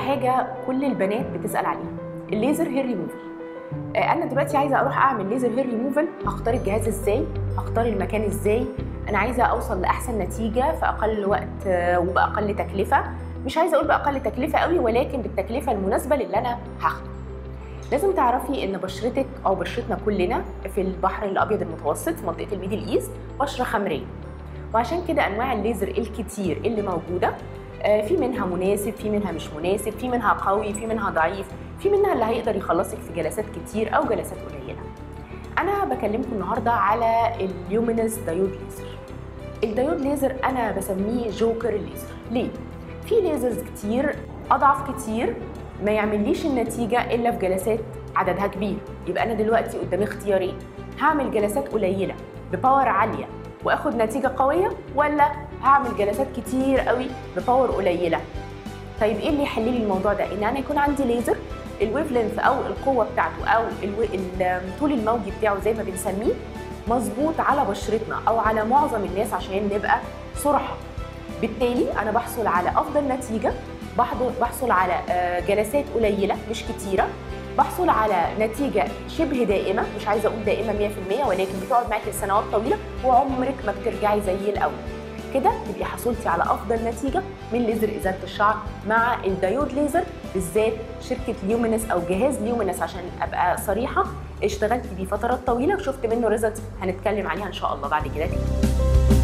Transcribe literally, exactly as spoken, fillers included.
حاجه كل البنات بتسال عليها، الليزر هير ريموفل. انا دلوقتي عايزه اروح اعمل ليزر هير ريموفل، هختار الجهاز ازاي؟ هختار المكان ازاي؟ انا عايزه اوصل لاحسن نتيجه في اقل وقت وباقل تكلفه. مش عايزه اقول باقل تكلفه قوي، ولكن بالتكلفه المناسبه للي انا هاخده. لازم تعرفي ان بشرتك او بشرتنا كلنا في البحر الابيض المتوسط في منطقه الميدل ايست بشره خمريه، وعشان كده انواع الليزر الكتير اللي موجوده في منها مناسب، في منها مش مناسب، في منها قوي، في منها ضعيف، في منها اللي هيقدر يخلصك في جلسات كتير او جلسات قليله. انا بكلمكم النهارده على اليومينس دايود ليزر. الدايود ليزر انا بسميه جوكر ليزر. ليه؟ في ليزرز كتير اضعف كتير ما يعمليش النتيجه الا في جلسات عددها كبير. يبقى انا دلوقتي قدامي اختيارين، هعمل جلسات قليله بباور عاليه واخد نتيجه قويه، ولا هعمل جلسات كتير قوي بباور قليله. طيب ايه اللي يحل لي الموضوع ده؟ ان انا يكون عندي ليزر الويف لينث او القوه بتاعته او الطول الموجي بتاعه زي ما بنسميه مظبوط على بشرتنا او على معظم الناس عشان نبقى صراحه. بالتالي انا بحصل على افضل نتيجه، بحصل على جلسات قليله مش كتيره، بحصل على نتيجه شبه دائمه، مش عايزه اقول دائمه مية في المية، ولكن بتقعد معاكي لسنوات طويله وعمرك ما بترجعي زي الاول. كده تبقي حصلتي على افضل نتيجه من ليزر ازاله الشعر مع الدايود ليزر، بالذات شركه ليومينس او جهاز ليومينس عشان ابقى صريحه اشتغلت بيه فترات طويله وشفت منه ريزلت هنتكلم عليها ان شاء الله بعد كده.